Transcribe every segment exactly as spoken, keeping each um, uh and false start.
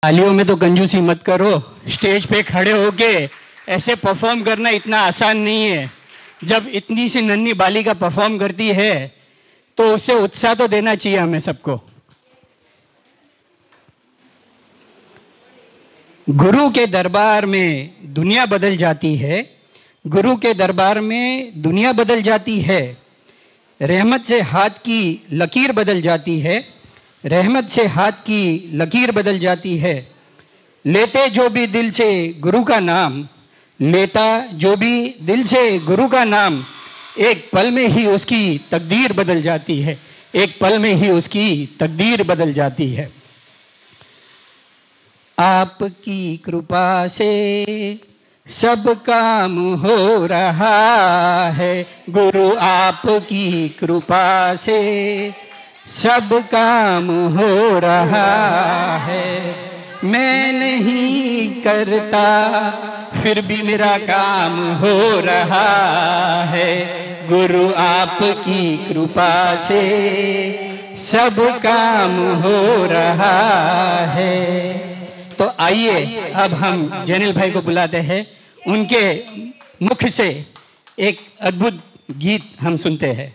तालियों में तो कंजूसी मत करो। स्टेज पे खड़े होके ऐसे परफॉर्म करना इतना आसान नहीं है। जब इतनी सी नन्ही बालिका परफॉर्म करती है तो उससे उत्साह तो देना चाहिए हमें सबको। गुरु के दरबार में दुनिया बदल जाती है, गुरु के दरबार में दुनिया बदल जाती है। रहमत से हाथ की लकीर बदल जाती है, रहमत से हाथ की लकीर बदल जाती है। लेते जो भी दिल से गुरु का नाम, लेता जो भी दिल से गुरु का नाम, एक पल में ही उसकी तकदीर बदल जाती है, एक पल में ही उसकी तकदीर बदल जाती है। आपकी कृपा से सब काम हो रहा है, गुरु आपकी कृपा से सब काम हो रहा है। मैं नहीं करता फिर भी मेरा काम हो रहा है, गुरु आपकी कृपा से सब काम हो रहा है। तो आइए अब हम जैनिल भाई को बुलाते हैं, उनके मुख से एक अद्भुत गीत हम सुनते हैं।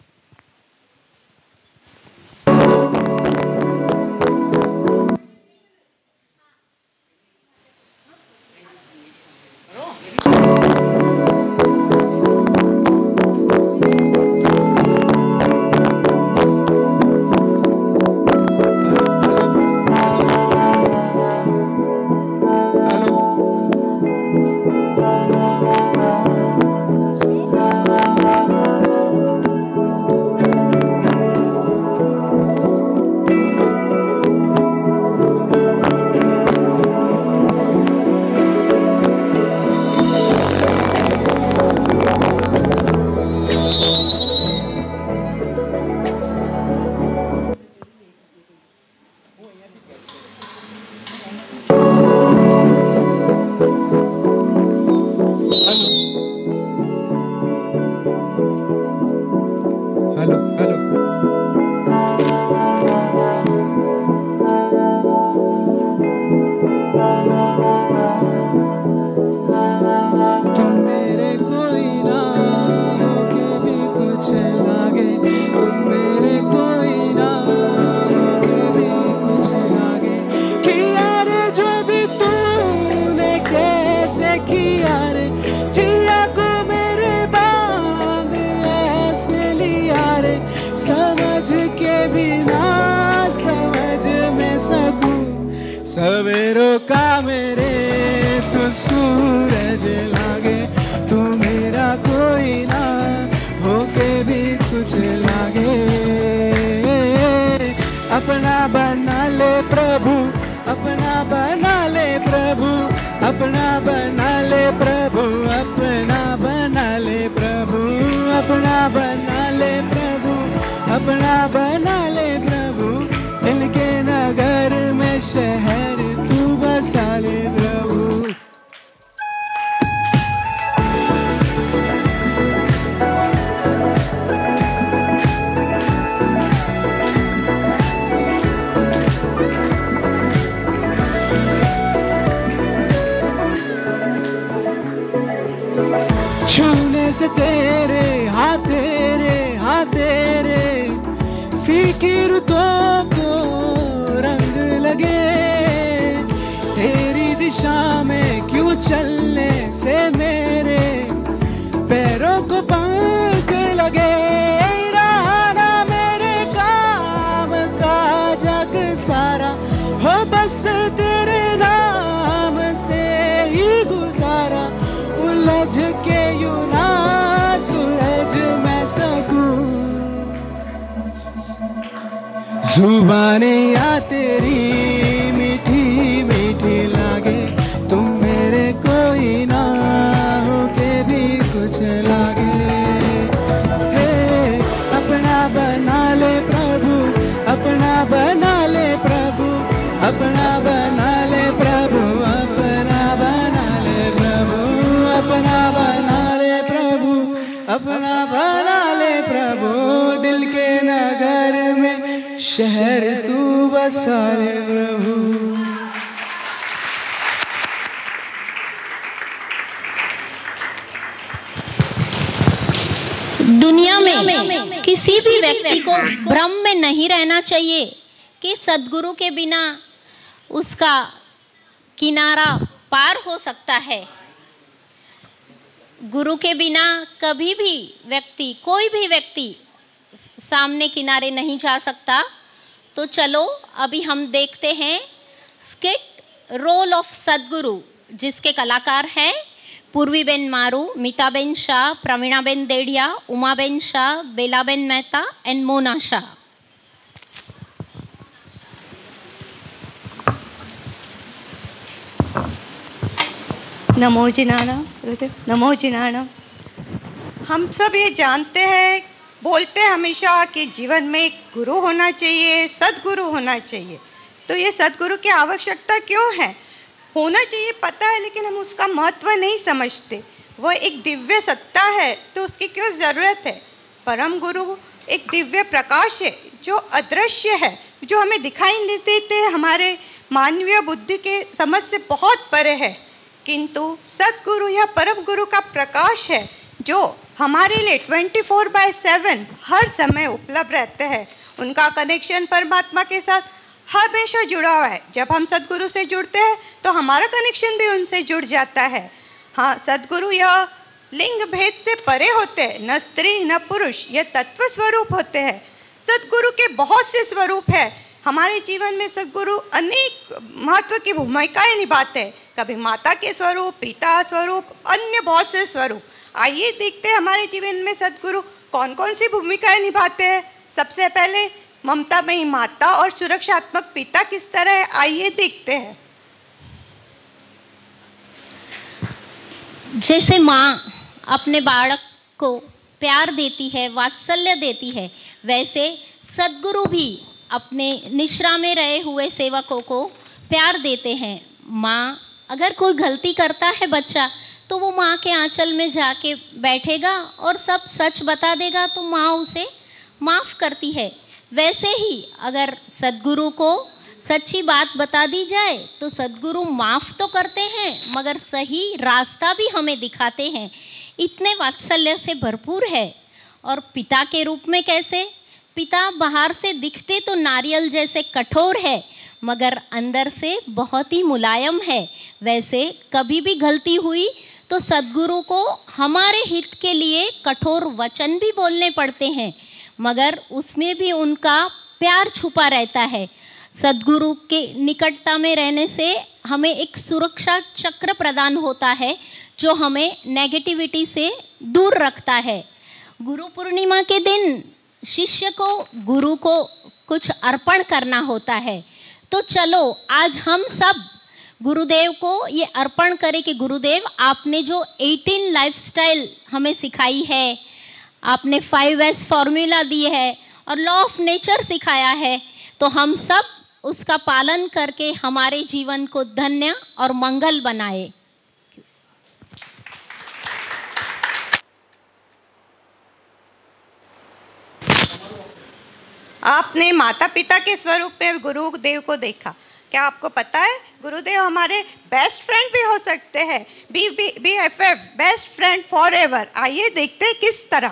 सवेरों का मेरे तो सूरज लागे, तू मेरा कोई ना होके भी कुछ लागे। अपना बना ले प्रभु, अपना बना ले प्रभु, अपना बना ले प्रभु, अपना बना ले प्रभु, अपना बना ले प्रभु, अपना बना ले प्रभु। इनके नगर में शहर तू बसा ले प्रभु। छूने से तेरे हाथ, तेरे हाथ तेरे फीकी रुतों को रंग लगे। तेरी दिशा में क्यों चलने से मेरे पैरों को पंख लगे। रहा मेरे काम का जग सारा हो बस तेरे नाम से ही गुजारा। उलझ के यूं ना सुलझ मैं सकूं, जुबानियाँ तेरी मीठी मीठी लागे। तुम मेरे कोई ना होके भी कुछ लागे। हे अपना बना ले प्रभु, अपना बना ले प्रभु, अपना बना ले प्रभु, अपना बना ले प्रभु, अपना बना ले प्रभु, अपना बना ले प्रभु। दिल के नगर में शहर तू बसा ले प्रभु। किसी भी व्यक्ति को भ्रम में नहीं रहना चाहिए कि सद्गुरु के बिना उसका किनारा पार हो सकता है। गुरु के बिना कभी भी व्यक्ति, कोई भी व्यक्ति सामने किनारे नहीं जा सकता। तो चलो अभी हम देखते हैं स्किट रोल ऑफ सद्गुरु, जिसके कलाकार हैं पूर्वीबेन मारू, मीताबेन शाह, प्रवीणाबेन देड़िया, उमाबेन शाह, बेलाबेन मेहता एंड मोना शाह। नमो जिनाना, नमो जिनाना। हम सब ये जानते हैं, बोलते हैं हमेशा कि जीवन में एक गुरु होना चाहिए, सद्गुरु होना चाहिए। तो ये सद्गुरु की आवश्यकता क्यों है? होना चाहिए पता है, लेकिन हम उसका महत्व नहीं समझते। वो एक दिव्य सत्ता है तो उसकी क्यों ज़रूरत है? परम गुरु एक दिव्य प्रकाश है जो अदृश्य है, जो हमें दिखाई नहीं देते, हमारे मानवीय बुद्धि के समझ से बहुत परे है। किंतु सद्गुरु या परम गुरु का प्रकाश है जो हमारे लिए ट्वेंटी फोर बाय सेवन हर समय उपलब्ध रहते हैं। उनका कनेक्शन परमात्मा के साथ हमेशा जुड़ा हुआ है। जब हम सद्गुरु से जुड़ते हैं तो हमारा कनेक्शन भी उनसे जुड़ जाता है। हाँ, सद्गुरु यह लिंग भेद से परे होते हैं, न स्त्री न पुरुष, ये तत्व स्वरूप होते हैं। सद्गुरु के बहुत से स्वरूप है। हमारे जीवन में सद्गुरु अनेक महत्व की भूमिकाएं निभाते हैं। कभी माता के स्वरूप, पिता स्वरूप, अन्य बहुत से स्वरूप। आइए देखते हैं हमारे जीवन में सद्गुरु कौन कौन सी भूमिकाएं निभाते हैं। सबसे पहले ममतामयी माता और सुरक्षात्मक पिता किस तरह है, आइए देखते हैं। जैसे माँ अपने बालक को प्यार देती है, वात्सल्य देती है, वैसे सद्गुरु भी अपने निश्रा में रहे हुए सेवकों को प्यार देते हैं। माँ, अगर कोई गलती करता है बच्चा, तो वो माँ के आंचल में जाके बैठेगा और सब सच बता देगा, तो माँ उसे माफ़ करती है। वैसे ही अगर सद्गुरु को सच्ची बात बता दी जाए तो सद्गुरु माफ़ तो करते हैं, मगर सही रास्ता भी हमें दिखाते हैं। इतने वात्सल्य से भरपूर है। और पिता के रूप में कैसे? पिता बाहर से दिखते तो नारियल जैसे कठोर है, मगर अंदर से बहुत ही मुलायम है। वैसे कभी भी गलती हुई तो सद्गुरु को हमारे हित के लिए कठोर वचन भी बोलने पड़ते हैं, मगर उसमें भी उनका प्यार छुपा रहता है। सद्गुरु के निकटता में रहने से हमें एक सुरक्षा चक्र प्रदान होता है जो हमें नेगेटिविटी से दूर रखता है। गुरु पूर्णिमा के दिन शिष्य को गुरु को कुछ अर्पण करना होता है। तो चलो आज हम सब गुरुदेव को ये अर्पण करें कि गुरुदेव, आपने जो अठारह लाइफस्टाइल हमें सिखाई है, आपने फाइव एस फॉर्मूला दी है और लॉ ऑफ नेचर सिखाया है, तो हम सब उसका पालन करके हमारे जीवन को धन्य और मंगल बनाए। आपने माता पिता के स्वरूप में गुरुदेव को देखा। क्या आपको पता है गुरुदेव हमारे बेस्ट फ्रेंड भी हो सकते हैं। B B B F F, best friend for ever. आइए देखते हैं किस तरह।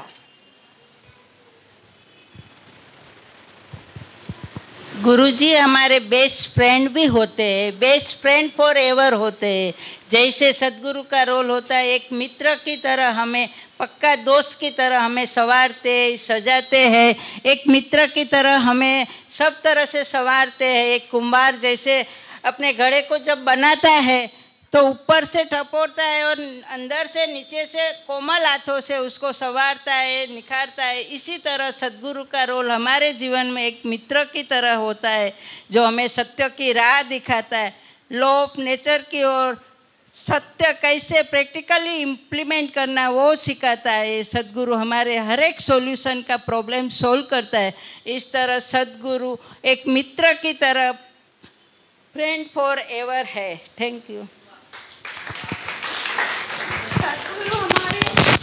गुरुजी हमारे बेस्ट फ्रेंड भी होते हैं, बेस्ट फ्रेंड फॉर एवर होते हैं। जैसे सद्गुरु का रोल होता है, एक मित्र की तरह हमें, पक्का दोस्त की तरह हमें संवारते सजाते हैं, एक मित्र की तरह हमें सब तरह से संवारते हैं। एक कुंभार जैसे अपने घड़े को जब बनाता है तो ऊपर से ठपोरता है और अंदर से नीचे से कोमल हाथों से उसको संवारता है, निखारता है। इसी तरह सद्गुरु का रोल हमारे जीवन में एक मित्र की तरह होता है जो हमें सत्य की राह दिखाता है, लॉ ऑफ नेचर की ओर सत्य कैसे प्रैक्टिकली इम्प्लीमेंट करना वो सिखाता है। सद्गुरु हमारे हर एक सॉल्यूशन का प्रॉब्लम सोल्व करता है। इस तरह सद्गुरु एक मित्र की तरह फ्रेंड फॉर एवर है। Thank you. सद्गुरु हमारे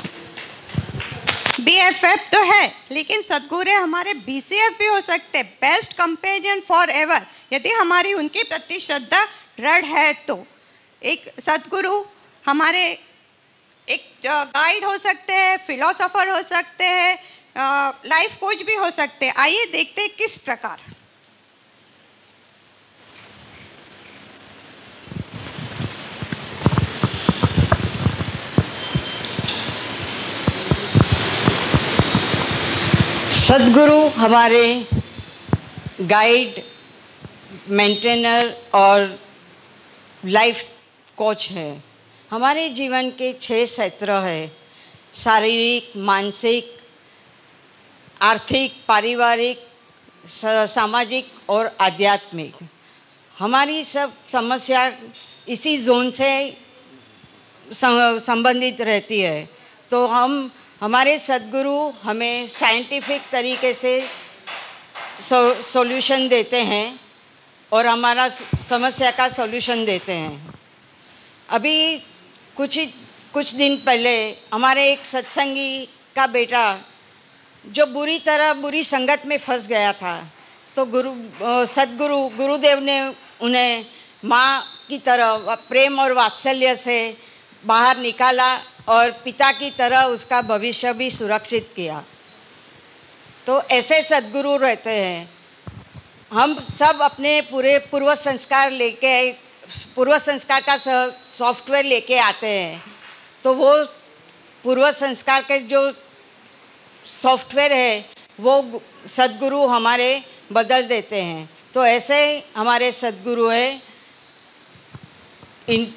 बी एफ एफ तो है, लेकिन सद्गुरु हमारे बी सी एफ भी हो सकते हैं, बेस्ट कंपेनियन फॉर एवर, यदि हमारी उनके प्रति श्रद्धा दृढ़ है तो। एक सद्गुरु हमारे एक गाइड हो सकते हैं, फिलोसोफर हो सकते हैं, लाइफ कोच भी हो सकते हैं। आइए देखते हैं किस प्रकार। सद्गुरु हमारे गाइड, मेंटेनर और लाइफ कोच है। हमारे जीवन के छह क्षेत्र है: शारीरिक, मानसिक, आर्थिक, पारिवारिक, सामाजिक और आध्यात्मिक। हमारी सब समस्या इसी जोन से संबंधित रहती है। तो हम हमारे सद्गुरु हमें साइंटिफिक तरीके से सो, सॉल्यूशन देते हैं और हमारा समस्या का सॉल्यूशन देते हैं। अभी कुछ ही कुछ दिन पहले हमारे एक सत्संगी का बेटा जो बुरी तरह बुरी संगत में फंस गया था, तो गुरु सद्गुरु गुरुदेव ने उन्हें माँ की तरह प्रेम और वात्सल्य से बाहर निकाला और पिता की तरह उसका भविष्य भी सुरक्षित किया। तो ऐसे सद्गुरु रहते हैं। हम सब अपने पूरे पूर्व संस्कार लेके पूर्व संस्कार का सॉफ्टवेयर लेके आते हैं, तो वो पूर्व संस्कार के जो सॉफ्टवेयर है वो सद्गुरु हमारे बदल देते हैं। तो ऐसे हमारे सद्गुरु है। इन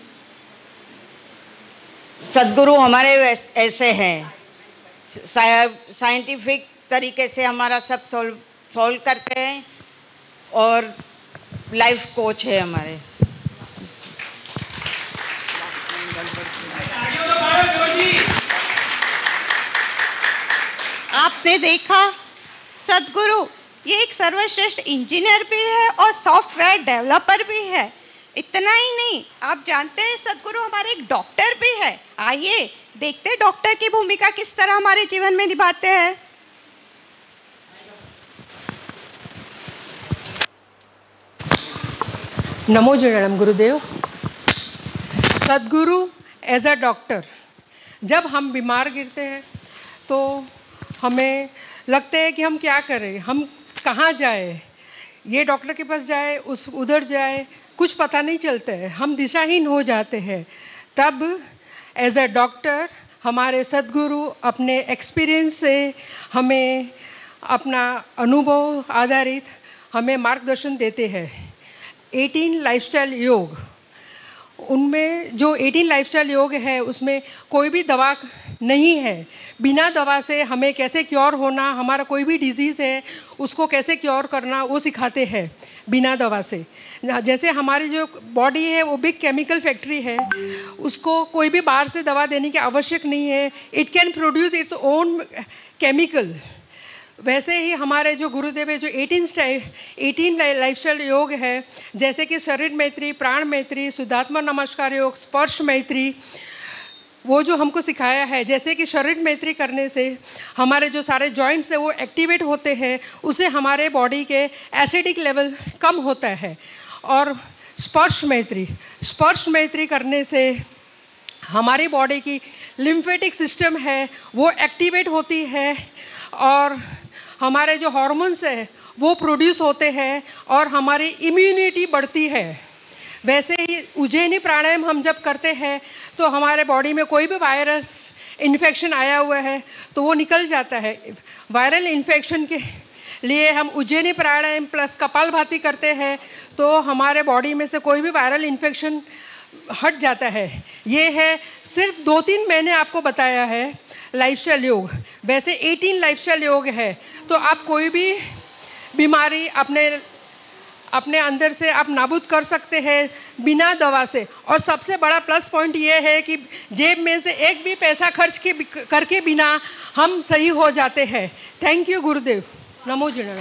सद्गुरु हमारे ऐसे हैं, साइंटिफिक तरीके से हमारा सब सॉल्व सॉल्व करते हैं और लाइफ कोच है हमारे। आपने देखा सद्गुरु ये एक सर्वश्रेष्ठ इंजीनियर भी है और सॉफ्टवेयर डेवलपर भी है। इतना ही नहीं, आप जानते हैं सद्गुरु हमारे एक डॉक्टर भी है। आइए देखते हैं डॉक्टर की भूमिका किस तरह हमारे जीवन में निभाते हैं। नमो जयराम गुरुदेव। सद्गुरु एज अ डॉक्टर, जब हम बीमार गिरते हैं तो हमें लगता है कि हम क्या करें, हम कहाँ जाए, ये डॉक्टर के पास जाए, उस उधर जाए, कुछ पता नहीं चलता है, हम दिशाहीन हो जाते हैं। तब एज अ डॉक्टर हमारे सद्गुरु अपने एक्सपीरियंस से हमें अपना अनुभव आधारित हमें मार्गदर्शन देते हैं। एटीन लाइफस्टाइल योग, उनमें जो एटीन लाइफस्टाइल योग है उसमें कोई भी दवा नहीं है। बिना दवा से हमें कैसे क्योर होना, हमारा कोई भी डिजीज़ है उसको कैसे क्योर करना वो सिखाते हैं बिना दवा से। जैसे हमारी जो बॉडी है वो बिग केमिकल फैक्ट्री है, उसको कोई भी बाहर से दवा देने की आवश्यक नहीं है। It can produce its own chemical. वैसे ही हमारे जो गुरुदेव है जो एटीन स्टाइल एटीन लाइफस्टाइल योग है, जैसे कि शरीर मैत्री, प्राण मैत्री, शुद्धात्मा नमस्कार योग, स्पर्श मैत्री, वो जो हमको सिखाया है। जैसे कि शरीर मैत्री करने से हमारे जो सारे जॉइंट्स है वो एक्टिवेट होते हैं, उससे हमारे बॉडी के एसिडिक लेवल कम होता है। और स्पर्श मैत्री स्पर्श मैत्री करने से हमारी बॉडी की लिम्फेटिक सिस्टम है वो एक्टिवेट होती है और हमारे जो हार्मोन्स है वो प्रोड्यूस होते हैं और हमारी इम्यूनिटी बढ़ती है। वैसे ही उज्जैनी प्राणायाम हम जब करते हैं तो हमारे बॉडी में कोई भी वायरस इन्फेक्शन आया हुआ है तो वो निकल जाता है। वायरल इन्फेक्शन के लिए हम उज्जैनी प्राणायाम प्लस कपालभाति करते हैं तो हमारे बॉडी में से कोई भी वायरल इन्फेक्शन हट जाता है। ये है सिर्फ दो तीन मैंने आपको बताया है लाइफस्टाइल योग। वैसे एटीन लाइफस्टाइल योग है, तो आप कोई भी बीमारी अपने अपने अंदर से आप नाबूद कर सकते हैं बिना दवा से। और सबसे बड़ा प्लस पॉइंट ये है कि जेब में से एक भी पैसा खर्च के करके बिना हम सही हो जाते हैं। थैंक यू गुरुदेव। नमो जयराम।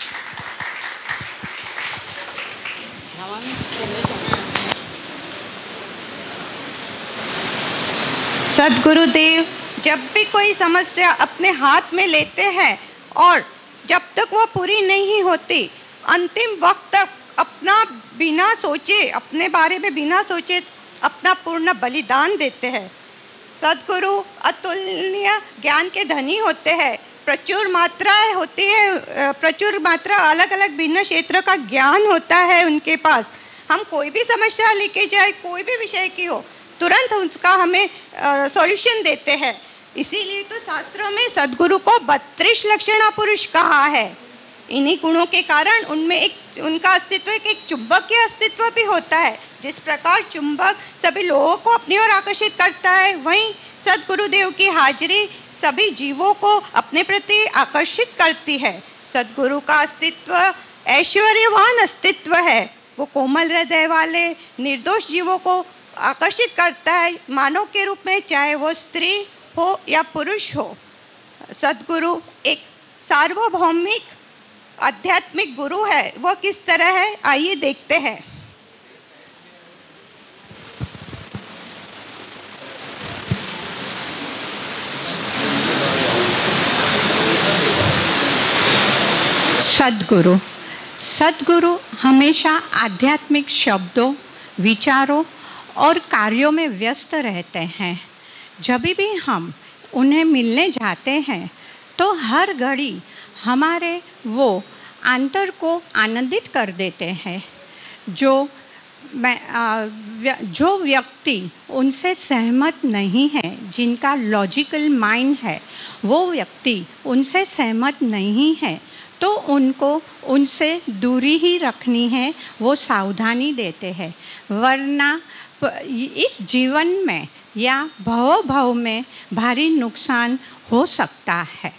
सद्गुरुदेव जब भी कोई समस्या अपने हाथ में लेते हैं और जब तक वो पूरी नहीं होती, अंतिम वक्त तक अपना बिना सोचे, अपने बारे में बिना सोचे अपना पूर्ण बलिदान देते हैं। सद्गुरु अतुलनीय ज्ञान के धनी होते हैं। प्रचुर मात्रा होती है, प्रचुर मात्रा अलग अलग भिन्न क्षेत्र का ज्ञान होता है उनके पास। हम कोई भी समस्या लेके जाए, कोई भी विषय की हो, तुरंत उसका हमें सॉल्यूशन देते हैं। इसीलिए तो शास्त्रों में सद्गुरु को बत्तीस लक्षणा पुरुष कहा है। इन्हीं गुणों के कारण उनमें एक उनका अस्तित्व एक, एक चुंबक के अस्तित्व भी होता है। जिस प्रकार चुंबक सभी लोगों को अपनी ओर आकर्षित करता है, वहीं सद्गुरुदेव की हाजिरी सभी जीवों को अपने प्रति आकर्षित करती है। सद्गुरु का अस्तित्व ऐश्वर्यवान अस्तित्व है। वो कोमल हृदय वाले निर्दोष जीवों को आकर्षित करता है, मानव के रूप में, चाहे वो स्त्री हो या पुरुष हो। सद्गुरु एक सार्वभौमिक आध्यात्मिक गुरु है। वो किस तरह है, आइए देखते हैं। सद्गुरु सद्गुरु हमेशा आध्यात्मिक शब्दों, विचारों और कार्यों में व्यस्त रहते हैं। जब भी हम उन्हें मिलने जाते हैं तो हर घड़ी हमारे वो आंतर को आनंदित कर देते हैं। जो जो व्यक्ति उनसे सहमत नहीं है, जिनका लॉजिकल माइंड है, वो व्यक्ति उनसे सहमत नहीं है, तो उनको उनसे दूरी ही रखनी है, वो सावधानी देते हैं। वरना इस जीवन में या भव भव में भारी नुकसान हो सकता है।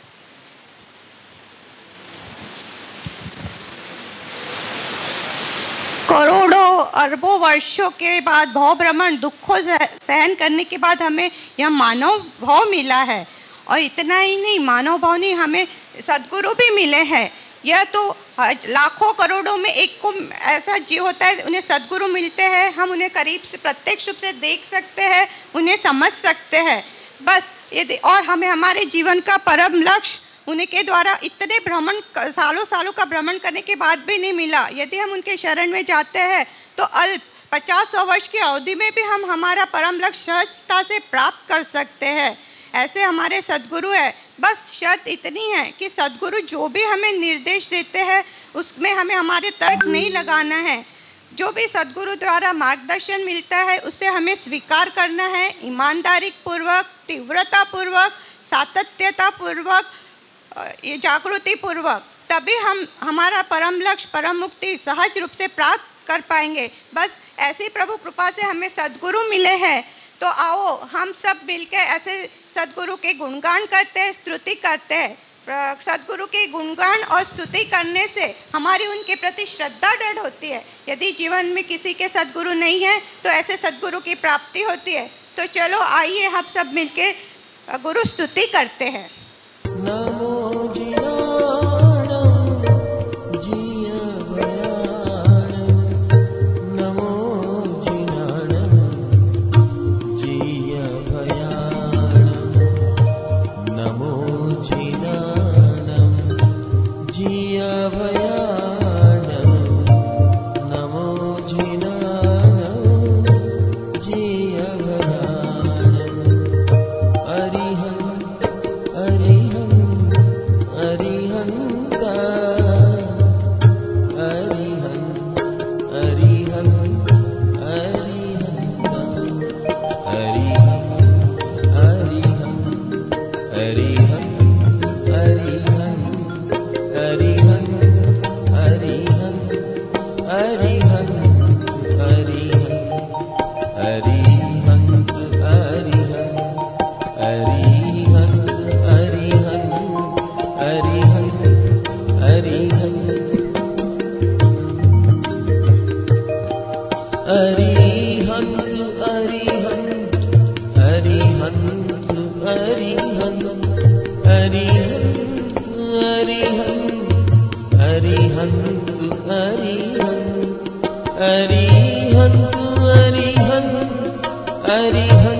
करोड़ों अरबों वर्षों के बाद भव भ्रमण दुखों सहन करने के बाद हमें यह मानव भाव मिला है। और इतना ही नहीं, मानव भाव नहीं, हमें सद्गुरु भी मिले हैं। यह तो लाखों करोड़ों में एक को ऐसा जीव होता है, उन्हें सद्गुरु मिलते हैं। हम उन्हें करीब से प्रत्यक्ष रूप से देख सकते हैं, उन्हें समझ सकते हैं। बस ये, और हमें हमारे जीवन का परम लक्ष्य उन्हीं के द्वारा इतने भ्रमण, सालों सालों का भ्रमण करने के बाद भी नहीं मिला। यदि हम उनके शरण में जाते हैं तो अल्प पचास सौ वर्ष की अवधि में भी हम हमारा परम लक्ष्य सहजता से प्राप्त कर सकते हैं। ऐसे हमारे सद्गुरु है। बस शर्त इतनी है कि सद्गुरु जो भी हमें निर्देश देते हैं उसमें हमें हमारे तर्क नहीं लगाना है। जो भी सद्गुरु द्वारा मार्गदर्शन मिलता है उसे हमें स्वीकार करना है, ईमानदारी पूर्वक, तीव्रता पूर्वक, सातत्यता पूर्वक, ये जागृति पूर्वक। तभी हम हमारा परम लक्ष्य, परम मुक्ति सहज रूप से प्राप्त कर पाएंगे। बस ऐसी प्रभु कृपा से हमें सद्गुरु मिले हैं। तो आओ हम सब मिलकर ऐसे सद्गुरु के गुणगान करते हैं, स्तुति करते हैं। सद्गुरु के गुणगान और स्तुति करने से हमारी उनके प्रति श्रद्धा दृढ़ होती है। यदि जीवन में किसी के सद्गुरु नहीं है तो ऐसे सद्गुरु की प्राप्ति होती है। तो चलो आइए हम सब मिलके गुरु स्तुति करते हैं। नमो अरिहंत अरिहंत अरिहंत